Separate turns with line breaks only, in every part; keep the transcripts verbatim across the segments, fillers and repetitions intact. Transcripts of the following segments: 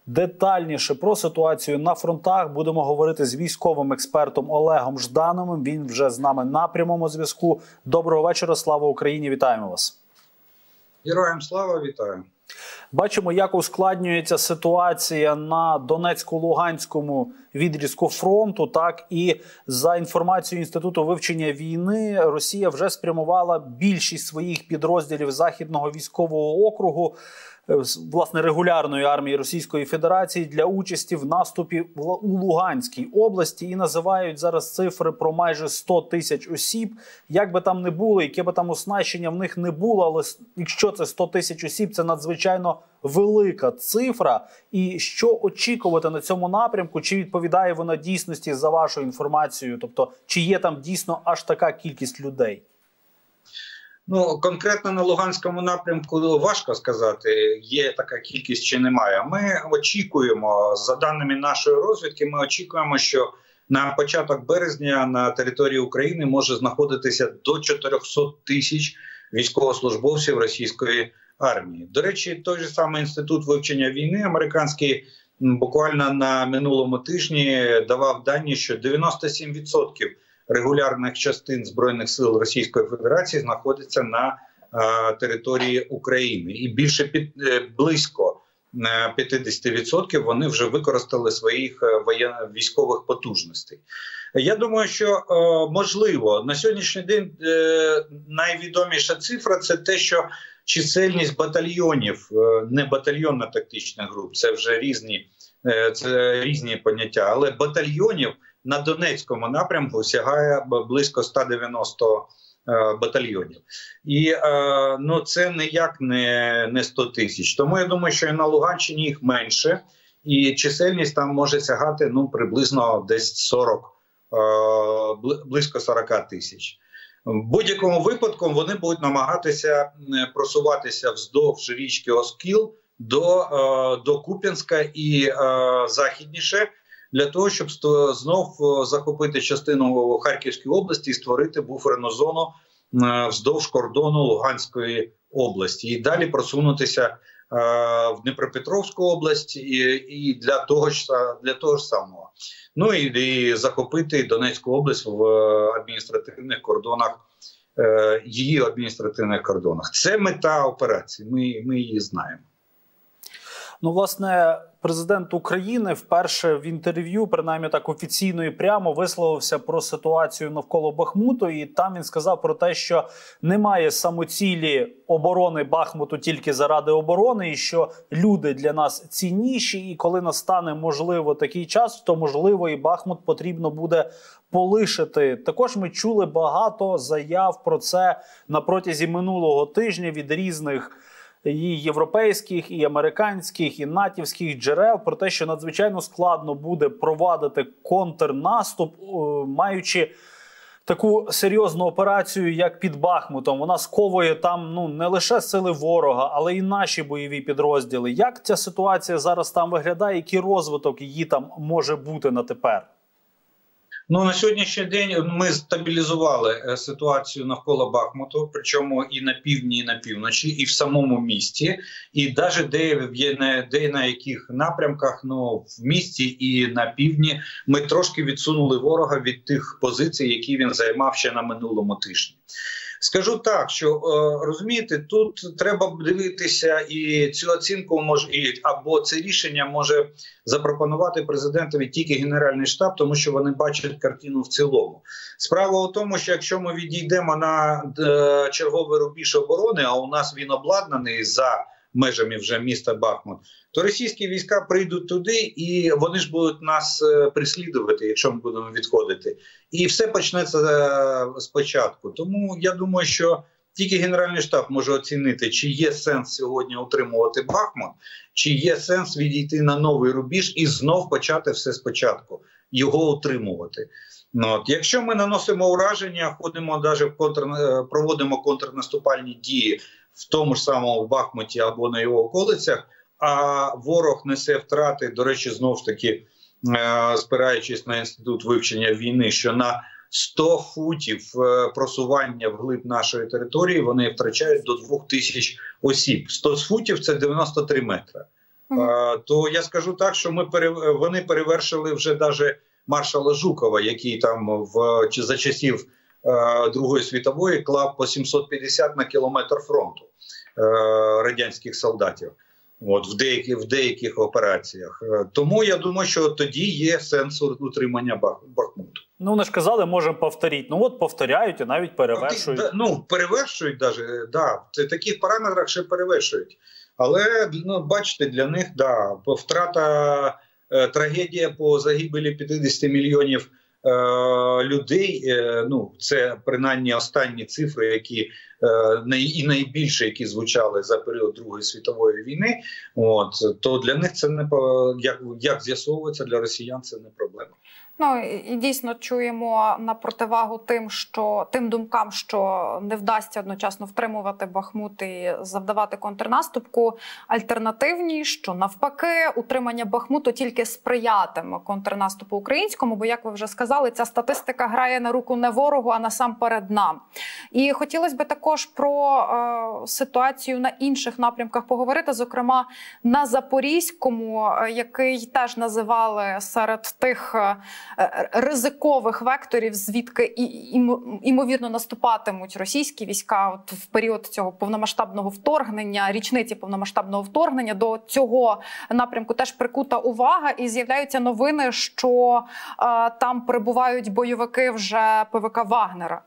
Детальніше про ситуацію на фронтах будемо говорити з військовим експертом Олегом Ждановим. Він вже з нами на прямому зв'язку. Доброго вечора, слава Україні, вітаємо вас.
Героям слава, вітаю.
Бачимо, як ускладнюється ситуація на Донецько-Луганському відрізку фронту. Так, і за інформацією Інституту вивчення війни, Росія вже спрямувала більшість своїх підрозділів Західного військового округу, власне, регулярної армії Російської Федерації для участі в наступі у Луганській області. І називають зараз цифри про майже сто тисяч осіб. Як би там не було, яке би там оснащення в них не було, але якщо це сто тисяч осіб, це надзвичайно велика цифра. І що очікувати на цьому напрямку? Чи відповідає вона дійсності за вашою інформацією? Тобто, чи є там дійсно аж така кількість людей?
Ну, конкретно на Луганському напрямку важко сказати, є така кількість чи немає. Ми очікуємо, за даними нашої розвідки, ми очікуємо, що на початок березня на території України може знаходитися до чотирьохсот тисяч військовослужбовців російської армії. До речі, той же самий Інститут вивчення війни американський буквально на минулому тижні давав дані, що дев'яносто сім відсотків регулярних частин Збройних сил Російської Федерації знаходиться на а, території України. І більше під, близько п'ятдесят відсотків вони вже використали своїх воєн... військових потужностей. Я думаю, що е, можливо, на сьогоднішній день е, найвідоміша цифра – це те, що чисельність батальйонів, е, не батальйонно-тактичних груп, це вже різні, е, це різні поняття, але батальйонів на Донецькому напрямку сягає близько ста дев'яноста е, батальйонів. І е, ну, це ніяк не, не сто тисяч. Тому я думаю, що і на Луганщині їх менше. І чисельність там може сягати ну, приблизно десь сорок, е, близько сорока тисяч. В будь-якому випадку вони будуть намагатися просуватися вздовж річки Оскіл до, е, до Куп'янська і е, західніше, для того, щоб знов захопити частину Харківської області і створити буферну зону вздовж кордону Луганської області. І далі просунутися в Дніпропетровську область і, і для, того ж, для того ж самого. Ну і, і захопити Донецьку область в адміністративних кордонах, її адміністративних кордонах. Це мета операції, ми, ми її знаємо.
Ну, власне, президент України вперше в інтерв'ю, принаймні так офіційно і прямо, висловився про ситуацію навколо Бахмуту. І там він сказав про те, що немає самоцілі оборони Бахмуту тільки заради оборони, і що люди для нас цінніші. І коли настане, можливо, такий час, то, можливо, і Бахмут потрібно буде полишити. Також ми чули багато заяв про це на протязі минулого тижня від різних і європейських, і американських, і натівських джерел про те, що надзвичайно складно буде провадити контрнаступ, маючи таку серйозну операцію, як під Бахмутом. Вона сковує там ну не лише сили ворога, але і наші бойові підрозділи. Як ця ситуація зараз там виглядає? Який розвиток її там може бути на тепер?
Ну, на сьогоднішній день ми стабілізували ситуацію навколо Бахмуту, причому і на півдні, і на півночі, і в самому місті, і навіть де, де на яких напрямках, ну, в місті і на півдні, ми трошки відсунули ворога від тих позицій, які він займав ще на минулому тижні. Скажу так, що, розумієте, тут треба дивитися, і цю оцінку може, або це рішення може запропонувати президентові тільки Генеральний штаб, тому що вони бачать картину в цілому. Справа у тому, що якщо ми відійдемо на е, черговий рубіж оборони, а у нас він обладнаний за межами вже міста Бахмут, то російські війська прийдуть туди і вони ж будуть нас переслідувати, якщо ми будемо відходити. І все почнеться спочатку. Тому я думаю, що тільки Генеральний штаб може оцінити, чи є сенс сьогодні утримувати Бахмут, чи є сенс відійти на новий рубіж і знов почати все спочатку, його утримувати. Ну, от. Якщо ми наносимо ураження, ходимо навіть в контр... проводимо контрнаступальні дії в тому ж самому Бахмуті або на його околицях, а ворог несе втрати, до речі, знову ж таки, спираючись на Інститут вивчення війни, що на сто футів просування вглиб нашої території вони втрачають до двох тисяч осіб. сто футів – це дев'яносто три метри. uh-huh. то я скажу так, що ми пере... вони перевершили вже навіть маршала Жукова, який там в за часів uh, Другої світової клав по сімсот п'ятдесят на кілометр фронту uh, радянських солдатів. От в деяких в деяких операціях. Тому я думаю, що тоді є сенс утримання Бахмуту.
Ну, вони ж казали, можемо повторити. Ну, от повторяють і навіть перевершують.
Ну, перевершують навіть, да. Це в таких параметрах ще перевершують. Але, ну, бачите, для них, да, втрата, е, трагедія по загибелі п'ятдесят мільйонів е, людей, е, ну, це принаймні останні цифри, які е, най, і найбільше, які звучали за період Другої світової війни, от, то для них це не, як, як з'ясовується, для росіян це не проблема.
Ну і дійсно чуємо на противагу тим, що тим думкам, що не вдасться одночасно втримувати Бахмут і завдавати контрнаступку, альтернативні, що навпаки утримання Бахмуту тільки сприятиме контрнаступу українському, бо, як ви вже сказали, ця статистика грає на руку не ворогу, а насамперед нам. І хотілося б також про е, ситуацію на інших напрямках поговорити, зокрема на Запорізькому, який теж називали серед тих е, ризикових векторів, звідки і, і, імовірно наступатимуть російські війська от в період цього повномасштабного вторгнення, річниці повномасштабного вторгнення. До цього напрямку теж прикута увага, і з'являються новини, що е, там перебувають бойовики вже ПВК Вагнера.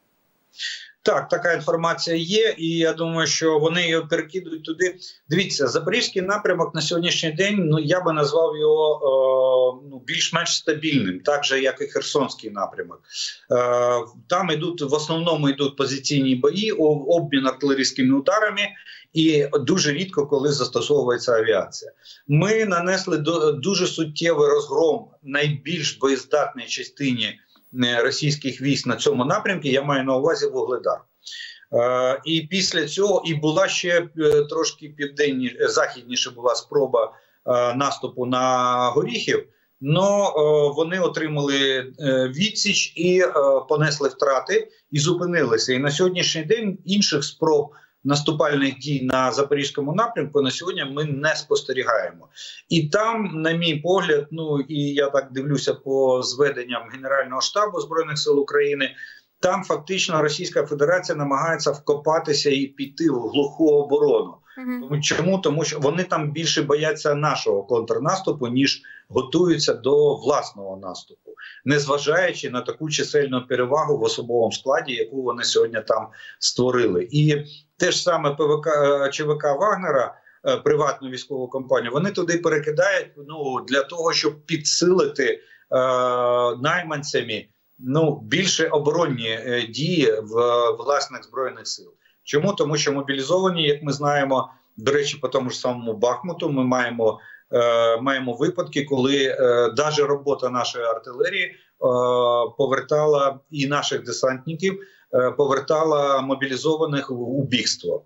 Так, така інформація є, і я думаю, що вони його перекидують туди. Дивіться, Запорізький напрямок на сьогоднішній день, ну я би назвав його е, ну, більш-менш стабільним, так же, як і Херсонський напрямок. Е, там йдуть, в основному йдуть позиційні бої, обмін артилерійськими ударами, і дуже рідко, коли застосовується авіація. Ми нанесли до, дуже суттєвий розгром найбільш боєздатній частині російських військ на цьому напрямку, я маю на увазі Вугледар. Е, і після цього і була ще е, трошки південніше, західніше була спроба е, наступу на Горіхів, але е, вони отримали е, відсіч і е, понесли втрати і зупинилися. І на сьогоднішній день інших спроб наступальних дій на Запорізькому напрямку на сьогодні ми не спостерігаємо. І там, на мій погляд, ну і я так дивлюся по зведенням Генерального штабу Збройних сил України, там фактично Російська Федерація намагається вкопатися і піти в глуху оборону. Тому, чому? Тому що вони там більше бояться нашого контрнаступу, ніж готуються до власного наступу, незважаючи на таку чисельну перевагу в особовому складі, яку вони сьогодні там створили. І те ж саме ПВК, ЧВК Вагнера, приватну військову компанію, вони туди перекидають, ну, для того, щоб підсилити е, найманцями, ну, більше оборонні е, дії в власних Збройних сил. Чому? Тому що мобілізовані, як ми знаємо, до речі, по тому ж самому Бахмуту, ми маємо, е, маємо випадки, коли е, навіть робота нашої артилерії е, повертала і наших десантників, е, повертала мобілізованих в, у бігство.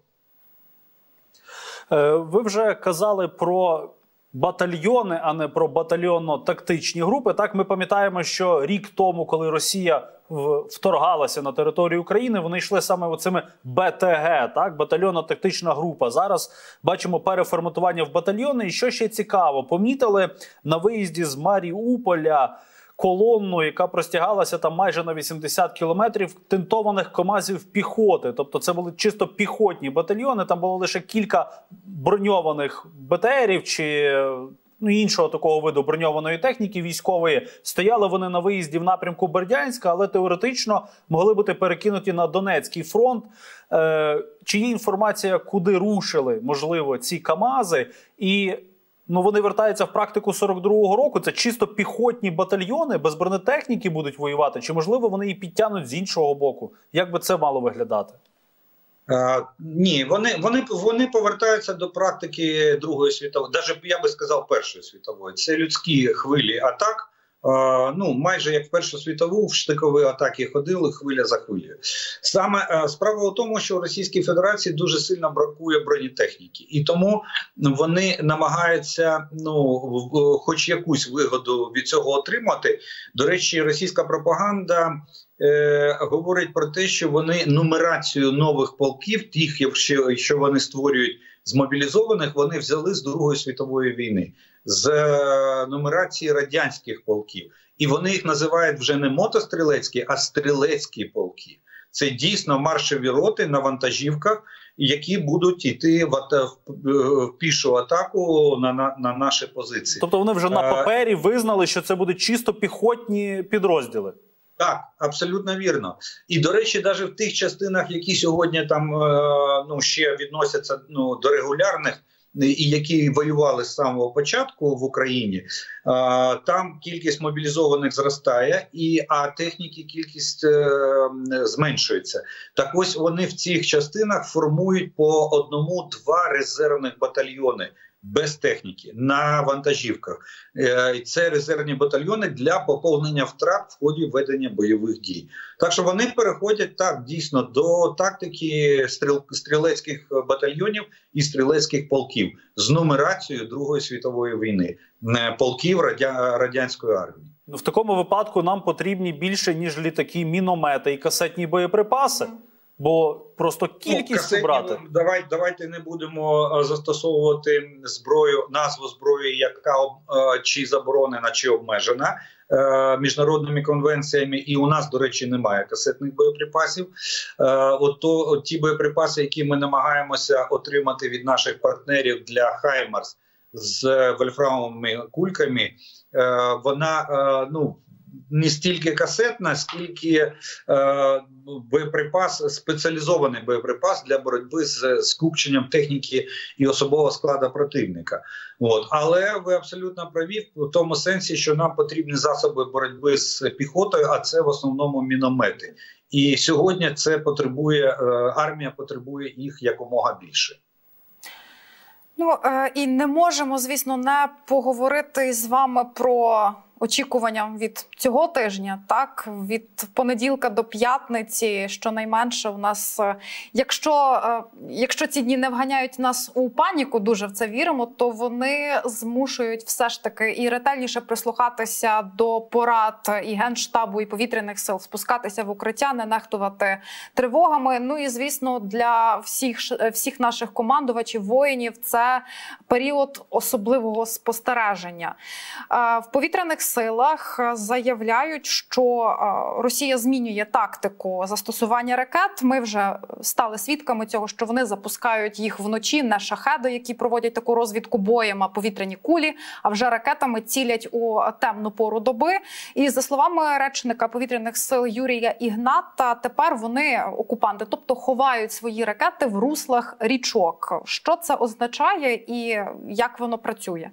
Е, ви вже казали про батальйони, а не про батальйонно-тактичні групи. Так, ми пам'ятаємо, що рік тому, коли Росія вторгалася на територію України, вони йшли саме оцими БТГ, так, батальйонно-тактична група. Зараз бачимо переформатування в батальйони. І що ще цікаво, помітили на виїзді з Маріуполя колонну, яка простягалася там майже на вісімдесят кілометрів, тентованих КАМАЗів піхоти. Тобто це були чисто піхотні батальйони, там було лише кілька броньованих БТРів чи ну, іншого такого виду броньованої техніки військової. Стояли вони на виїзді в напрямку Бердянська, але теоретично могли бути перекинуті на Донецький фронт. Е, чи є інформація, куди рушили, можливо, ці КАМАЗи? І ну, вони вертаються в практику сорок другого року. Це чисто піхотні батальйони, без бронетехніки будуть воювати? Чи, можливо, вони її підтягнуть з іншого боку? Як би це мало виглядати?
А, ні, вони, вони, вони повертаються до практики Другої світової, навіть, я би сказав, Першої світової. Це людські хвилі атак. А, ну, майже як в Першу світову в штикові атаки ходили хвиля за хвилею. Саме а, справа в тому, що в Російській Федерації дуже сильно бракує бронетехніки. І тому вони намагаються, ну, хоч якусь вигоду від цього отримати. До речі, російська пропаганда Е, говорить про те, що вони нумерацію нових полків, тих, що, що вони створюють З мобілізованих вони взяли з Другої світової війни, з нумерації радянських полків. І вони їх називають вже не мотострілецькі, а стрілецькі полки. Це дійсно маршові роти на вантажівках, які будуть йти в, в, в пішу атаку на, на, на наші позиції.
Тобто вони вже на папері визнали, що це будуть чисто піхотні підрозділи?
Так, абсолютно вірно. І, до речі, навіть в тих частинах, які сьогодні там ну, ще відносяться ну, до регулярних, і які воювали з самого початку в Україні, там кількість мобілізованих зростає, і, а техніки кількість е, зменшується. Так ось вони в цих частинах формують по одному-два резервних батальйони без техніки на вантажівках. Е, це резервні батальйони для поповнення втрат в ході ведення бойових дій. Так що вони переходять так дійсно до тактики стріл, стрілецьких батальйонів і стрілецьких полків з нумерацією Другої світової війни, полків радя, радянської армії.
В такому випадку нам потрібні більше, ніж літаки, міномети і касетні боєприпаси? Бо просто кількість ну, брати.
Давай, давайте не будемо застосовувати зброю, назву зброї, яка чи заборонена, чи обмежена е, міжнародними конвенціями. І у нас, до речі, немає касетних боєприпасів. Е, от, то, от ті боєприпаси, які ми намагаємося отримати від наших партнерів для Хаймарс з вольфрамовими кульками, е, вона, е, ну, не стільки касетна, скільки е, боєприпас, спеціалізований боєприпас для боротьби з скупченням техніки і особового складу противника. От. Але ви абсолютно праві в тому сенсі, що нам потрібні засоби боротьби з піхотою, а це в основному міномети. І сьогодні це потребує, е, армія потребує їх якомога більше.
Ну, е, і не можемо, звісно, не поговорити з вами про очікування від цього тижня, так, від понеділка до п'ятниці, щонайменше у нас, якщо, якщо ці дні не вганяють нас у паніку, дуже в це віримо, то вони змушують все ж таки і ретельніше прислухатися до порад і Генштабу, і повітряних сил, спускатися в укриття, не нехтувати тривогами. Ну і, звісно, для всіх, всіх наших командувачів, воїнів, це період особливого спостереження. В повітряних силах заявляють, що Росія змінює тактику застосування ракет. Ми вже стали свідками цього, що вони запускають їх вночі, не шахеди, які проводять таку розвідку боєм, а повітряні кулі, а вже ракетами цілять у темну пору доби. І за словами речника повітряних сил Юрія Ігната, тепер вони, окупанти, тобто ховають свої ракети в руслах річок. Що це означає і як воно працює?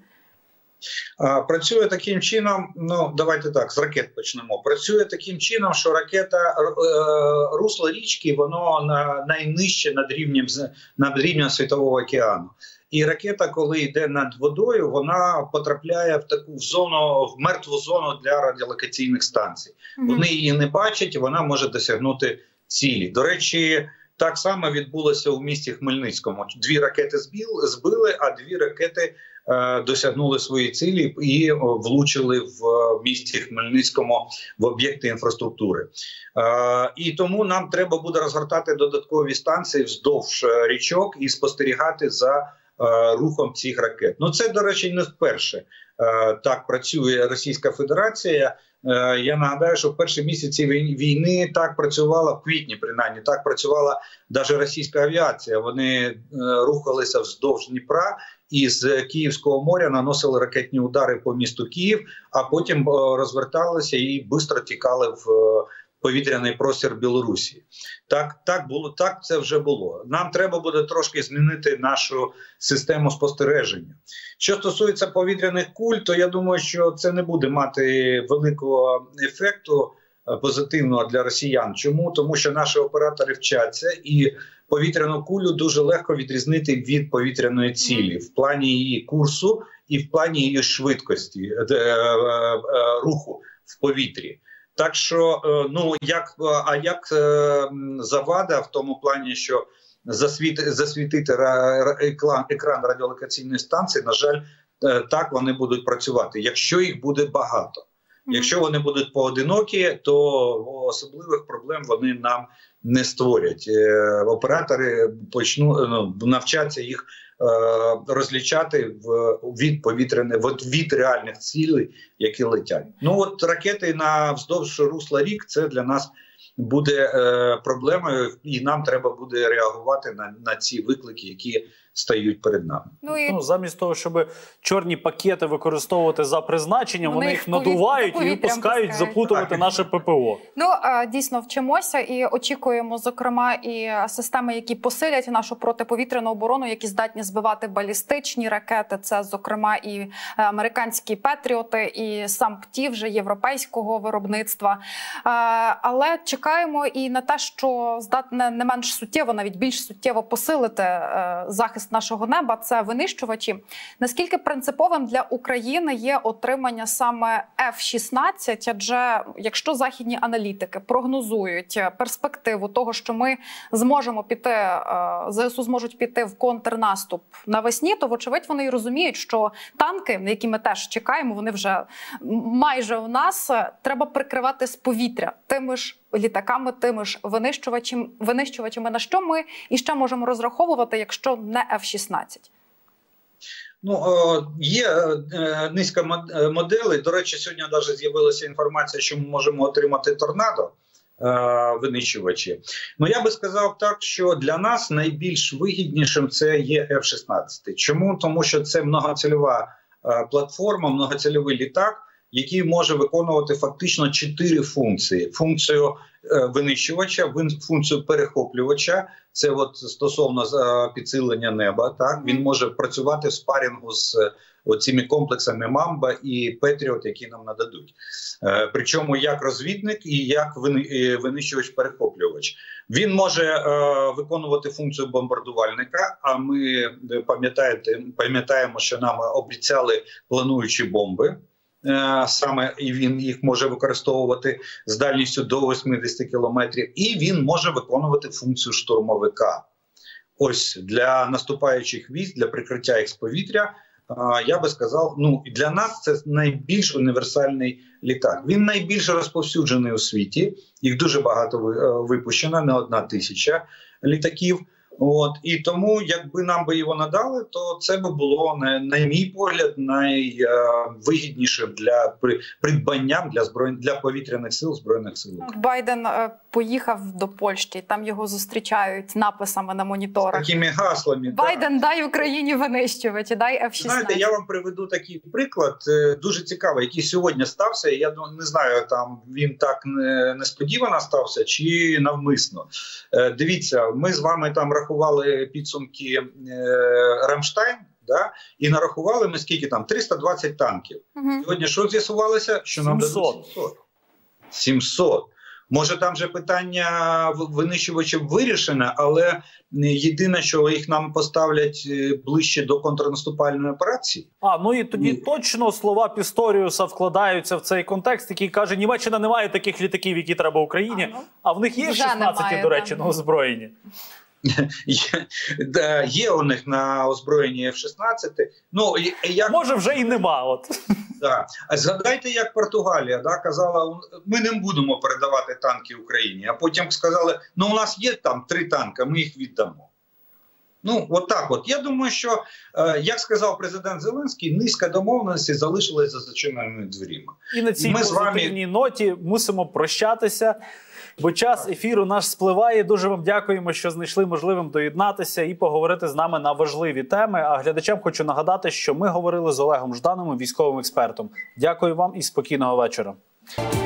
Працює таким чином, ну давайте так, з ракет почнемо. Працює таким чином, що ракета, русло річки, воно на, найнижче над рівнем, над рівнем Світового океану. І ракета, коли йде над водою, вона потрапляє в таку зону, в мертву зону для радіолокаційних станцій. Mm-hmm. Вони її не бачать, і вона може досягнути цілі. До речі, так само відбулося у місті Хмельницькому. Дві ракети збили, а дві ракети е, досягнули свої цілі і влучили в місті Хмельницькому в об'єкти інфраструктури. Е, і тому нам треба буде розгортати додаткові станції вздовж річок і спостерігати за е, рухом цих ракет. Ну це, до речі, не вперше е, так працює Російська Федерація. Я нагадаю, що в перші місяці війни так працювала, в квітні принаймні, так працювала навіть російська авіація. Вони рухалися вздовж Дніпра і з Київського моря наносили ракетні удари по місту Київ, а потім розверталися і швидко тікали в повітряний простір Білорусі. Так, так було, так це вже було. Нам треба буде трошки змінити нашу систему спостереження. Що стосується повітряних куль, то я думаю, що це не буде мати великого ефекту позитивного для росіян. Чому? Тому що наші оператори вчаться, і повітряну кулю дуже легко відрізнити від повітряної цілі в плані її курсу і в плані її швидкості руху в повітрі. Так що, ну, як, а як завада в тому плані, що засвіти, засвітити екран, екран радіолокаційної станції, на жаль, так вони будуть працювати, якщо їх буде багато. Якщо вони будуть поодинокі, то особливих проблем вони нам не створять. Оператори почнуть ну, навчаться їх е, розлічати в від повітряне від реальних цілей, які летять. Ну от ракети на вздовж русла рік це для нас буде е, проблемою, і нам треба буде реагувати на, на ці виклики, які стають перед нами.
Ну, і... ну, замість того, щоб чорні пакети використовувати за призначенням, вони, вони їх надувають і випускають заплутувати так. наше ППО.
Ну, дійсно, вчимося і очікуємо, зокрема, і системи, які посилять нашу протиповітряну оборону, які здатні збивати балістичні ракети. Це, зокрема, і американські Петріоти, і сам ПТІ вже європейського виробництва. Але чекаємо і на те, що здатне не менш суттєво, навіть більш суттєво посилити захист нашого неба, це винищувачі. Наскільки принциповим для України є отримання саме еф шістнадцять? Адже якщо західні аналітики прогнозують перспективу того, що ми зможемо піти, ЗСУ зможуть піти в контрнаступ навесні, то вочевидь вони і розуміють, що танки, на які ми теж чекаємо, вони вже майже у нас, треба прикривати з повітря тими ж літаками, тими ж винищувачами, винищувачами. На що ми і ще можемо розраховувати, якщо не еф шістнадцять?
Ну, є низка моделей. До речі, сьогодні навіть з'явилася інформація, що ми можемо отримати торнадо винищувачі. Ну, я би сказав так, що для нас найбільш вигіднішим це є еф шістнадцять. Чому? Тому що це многоцільова платформа, многоцільовий літак, який може виконувати фактично чотири функції. Функцію е, винищувача, функцію перехоплювача, це от стосовно е, підсилення неба. Так? Він може працювати в спарінгу з е, цими комплексами Мамба і Петріот, які нам нададуть. Е, причому як розвідник і як винищувач-перехоплювач. Він може е, виконувати функцію бомбардувальника, а ми пам'ятаємо, що нам обіцяли плануючі бомби. Саме і він їх може використовувати з дальністю до вісімдесят кілометрів, і він може виконувати функцію штурмовика. Ось для наступаючих військ, для прикриття їх з повітря, я би сказав, ну для нас це найбільш універсальний літак. Він найбільш розповсюджений у світі, їх дуже багато випущено, не одна тисяча літаків. От, і тому, якби нам би його надали, то це би було, на, на мій погляд, найвигіднішим для придбанням для збройних для повітряних сил Збройних сил.
Байден е, поїхав до Польщі, там його зустрічають написами на моніторах.
З такими гаслами.
Байден, да. дай Україні винищувачі, дай еф шістнадцять.
Знаєте, я вам приведу такий приклад, дуже цікавий, який сьогодні стався. Я не знаю, там він так несподівано стався чи навмисно. Е, дивіться, ми з вами там рахували підсумки е, Рамштайн, да? І нарахували ми скільки там? триста двадцять танків. Угу. Сьогодні що з'ясувалося? Що нам дадуть сімсот. сімсот. Може там же питання винищувачів вирішене, але єдине, що їх нам поставлять ближче до контрнаступальної операції.
А, ну і тоді і... точно слова Пісторіуса вкладаються в цей контекст, який каже, Німеччина не має таких літаків, які треба Україні, а, ну, а в них є шістнадцять, до речі, на озброєнні.
Є, да, є у них на озброєнні еф шістнадцять. Ну, як...
Може вже і нема. От.
Да. А згадайте, як Португалія да, казала, ми не будемо передавати танки Україні. А потім сказали, ну у нас є там три танка, ми їх віддамо. Ну, от так от. Я думаю, що, е, як сказав президент Зеленський, низка домовленостей залишилась за зачиненими дверима.
І на цій позитивній вами... ноті мусимо прощатися. Бо час ефіру наш спливає. Дуже вам дякуємо, що знайшли можливим доєднатися і поговорити з нами на важливі теми. А глядачам хочу нагадати, що ми говорили з Олегом Жданом, військовим експертом. Дякую вам і спокійного вечора.